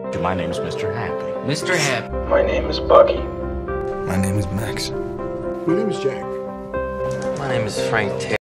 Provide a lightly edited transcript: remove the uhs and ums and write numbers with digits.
My name is Mr. Happy. Mr. Happy. My name is Bucky. My name is Max. My name is Jack. My name is Frank Taylor.